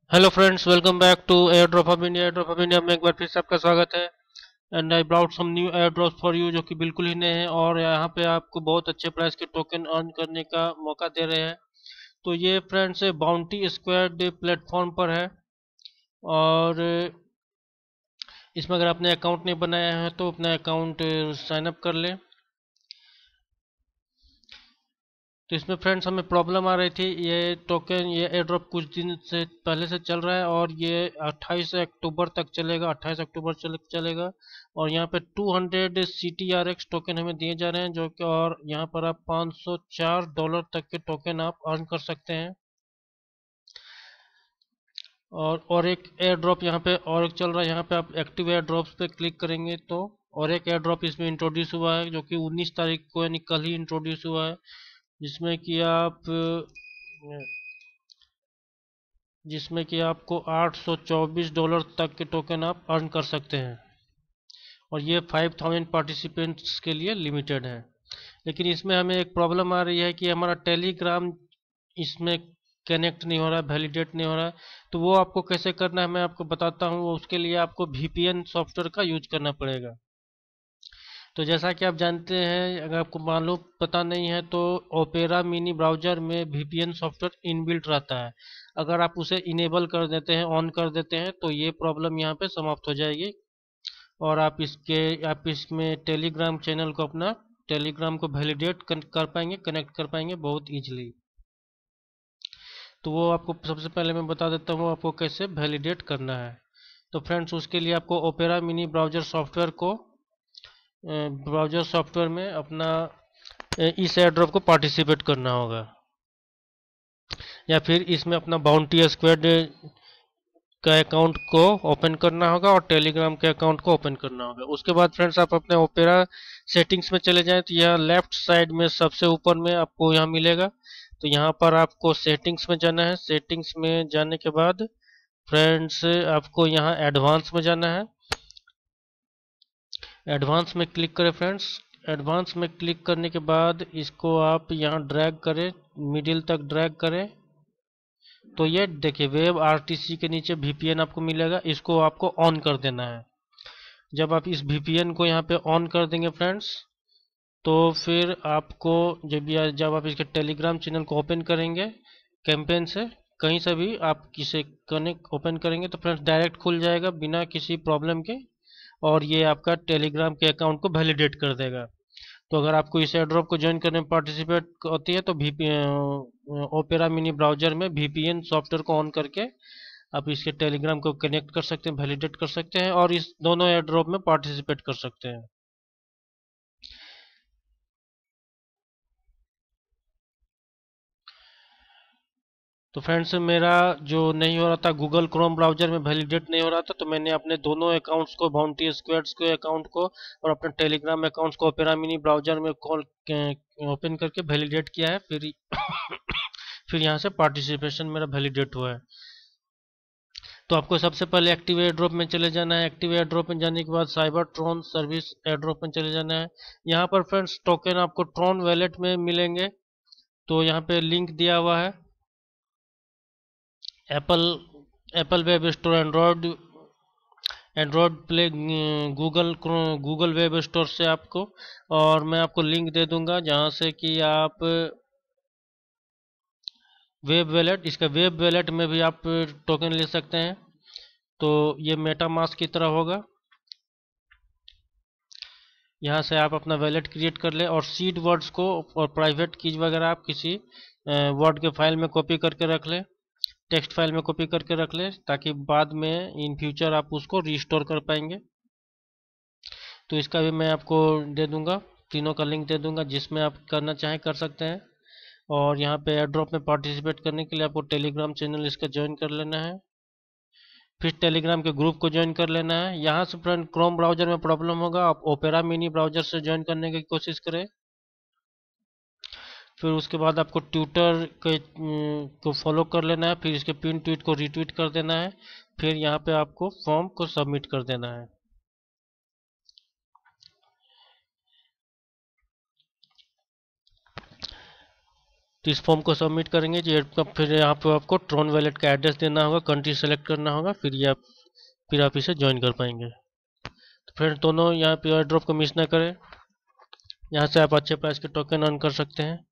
Hello friends, welcome back to airdrop of India. Airdrop of India में एक बार फिर से आपका स्वागत है। And I brought some new airdrop for you, जो कि बिल्कुल ही नए हैं और यहाँ पे आपको बहुत अच्छे प्राइस के टोकन अर्न करने का मौका दे रहे हैं। तो ये फ्रेंड्स बाउंटी स्क्वाड प्लेटफॉर्म पर है और इसमें अगर आपने अकाउंट नहीं बनाया है तो अपना अकाउंट साइन अप कर लें। तो इसमें फ्रेंड्स हमें प्रॉब्लम आ रही थी। ये टोकन, ये एयर ड्रॉप कुछ दिन से पहले से चल रहा है और ये 28 अक्टूबर तक चलेगा। 28 अक्टूबर चलेगा और यहाँ पे 200 CTRX टोकन हमें दिए जा रहे हैं, जो कि और यहाँ पर आप $504 तक के टोकन आप अर्न कर सकते हैं। और एक एयर ड्रॉप यहाँ पे और एक चल रहा है। यहाँ पे आप एक्टिव एयर ड्रॉप्स पे क्लिक करेंगे तो और एक एयर ड्रॉप इसमें इंट्रोड्यूस हुआ है, जो कि 19 तारीख को यानी कल ही इंट्रोड्यूस हुआ है, जिसमें कि आप जिसमें कि आपको $824 तक के टोकन आप अर्न कर सकते हैं और ये 5000 पार्टिसिपेंट्स के लिए लिमिटेड है। लेकिन इसमें हमें एक प्रॉब्लम आ रही है कि हमारा टेलीग्राम इसमें कनेक्ट नहीं हो रहा है, वैलिडेट नहीं हो रहा है। तो वो आपको कैसे करना है मैं आपको बताता हूँ। उसके लिए आपको VPN सॉफ्टवेयर का यूज करना पड़ेगा। तो जैसा कि आप जानते हैं, अगर आपको मालूम पता नहीं है तो ओपेरा मिनी ब्राउज़र में VPN सॉफ्टवेयर इनबिल्ट रहता है। अगर आप उसे इनेबल कर देते हैं, ऑन कर देते हैं, तो ये प्रॉब्लम यहाँ पे समाप्त हो जाएगी और आप इसमें टेलीग्राम चैनल को, अपना टेलीग्राम को वैलिडेट कर पाएंगे, कनेक्ट कर पाएंगे बहुत ईजिली। तो वो आपको सबसे पहले मैं बता देता हूँ आपको कैसे वैलिडेट करना है। तो फ्रेंड्स, उसके लिए आपको ओपेरा मिनी ब्राउज़र सॉफ्टवेयर में अपना इस एयर ड्रॉप को पार्टिसिपेट करना होगा, या फिर इसमें अपना बाउंटी स्क्वाड का अकाउंट को ओपन करना होगा और टेलीग्राम के अकाउंट को ओपन करना होगा। उसके बाद फ्रेंड्स, आप अपने ओपेरा सेटिंग्स में चले जाएं तो यह लेफ्ट साइड में सबसे ऊपर में आपको यहाँ मिलेगा। तो यहाँ पर आपको सेटिंग्स में जाना है। सेटिंग्स में जाने के बाद फ्रेंड्स, आपको यहाँ एडवांस में जाना है। एडवांस में क्लिक करें फ्रेंड्स। एडवांस में क्लिक करने के बाद इसको आप यहाँ ड्रैग करें, मिडिल तक ड्रैग करें। तो ये देखिए, वेब RTC के नीचे VPN आपको मिलेगा, इसको आपको ऑन कर देना है। जब आप इस VPN को यहाँ पे ऑन कर देंगे फ्रेंड्स, तो फिर आपको जब आप इसके टेलीग्राम चैनल को ओपन करेंगे कैंपेन से, कहीं से भी आप किसे कनेक्ट ओपन करेंगे तो फ्रेंड्स डायरेक्ट खुल जाएगा बिना किसी प्रॉब्लम के, और ये आपका टेलीग्राम के अकाउंट को वैलिडेट कर देगा। तो अगर आपको इस एयरड्रॉप को ज्वाइन करने में पार्टिसिपेट होती है तो ओपेरा मिनी ब्राउजर में VPN सॉफ्टवेयर को ऑन करके आप इसके टेलीग्राम को कनेक्ट कर सकते हैं, वैलिडेट कर सकते हैं और इस दोनों एयरड्रॉप में पार्टिसिपेट कर सकते हैं। तो फ्रेंड्स, मेरा जो नहीं हो रहा था गूगल क्रोम ब्राउजर में वैलिडेट नहीं हो रहा था, तो मैंने अपने दोनों अकाउंट्स को, बाउंटी स्क्वाड्स के अकाउंट को और अपने टेलीग्राम अकाउंट्स को ओपेरा मिनी ब्राउजर में कॉल ओपन करके वैलिडेट किया है। फिर फिर यहाँ से पार्टिसिपेशन मेरा वैलिडेट हुआ है। तो आपको सबसे पहले एक्टिव एयर ड्रॉप में चले जाना है। एक्टिव एयर ड्रॉप में जाने के बाद cyber Tron service airdrop में चले जाना है। यहाँ पर फ्रेंड्स टोकन आपको ट्रॉन वैलेट में मिलेंगे। तो यहाँ पे लिंक दिया हुआ है, Apple Apple web store, Android play, Google web store से आपको, और मैं आपको लिंक दे दूंगा जहाँ से कि आप इसका वेब वैलेट में भी आप टोकन ले सकते हैं। तो ये मेटा मास्क की तरह होगा। यहाँ से आप अपना वैलेट क्रिएट कर ले और सीड वर्ड्स को और प्राइवेट कीज वगैरह आप किसी वर्ड के फाइल में कॉपी करके रख ले, टेक्स्ट फाइल में कॉपी करके रख ले, ताकि बाद में इन फ्यूचर आप उसको रिस्टोर कर पाएंगे। तो इसका भी मैं आपको दे दूंगा, तीनों का लिंक दे दूंगा, जिसमें आप करना चाहें कर सकते हैं। और यहाँ पे एयर ड्रॉप में पार्टिसिपेट करने के लिए आपको टेलीग्राम चैनल इसका ज्वाइन कर लेना है, फिर टेलीग्राम के ग्रुप को ज्वाइन कर लेना है। यहाँ से फ्रेंड क्रोम ब्राउजर में प्रॉब्लम होगा, आप ओपेरा मिनी ब्राउजर से ज्वाइन करने की कोशिश करें। फिर उसके बाद आपको ट्विटर को फॉलो कर लेना है, फिर इसके पिन ट्वीट को रीट्वीट कर देना है, फिर यहाँ पे आपको फॉर्म को सबमिट कर देना है। तो इस फॉर्म को सबमिट करेंगे जी। फिर यहाँ पे आपको ट्रॉन वॉलेट का एड्रेस देना होगा, कंट्री सेलेक्ट करना होगा, फिर आप इसे ज्वाइन कर पाएंगे। तो फ्रेंड दोनों यहाँ पे एयर ड्रॉप को मिस ना करें, यहाँ से आप अच्छे प्राइस के टोकन अर्न कर सकते हैं।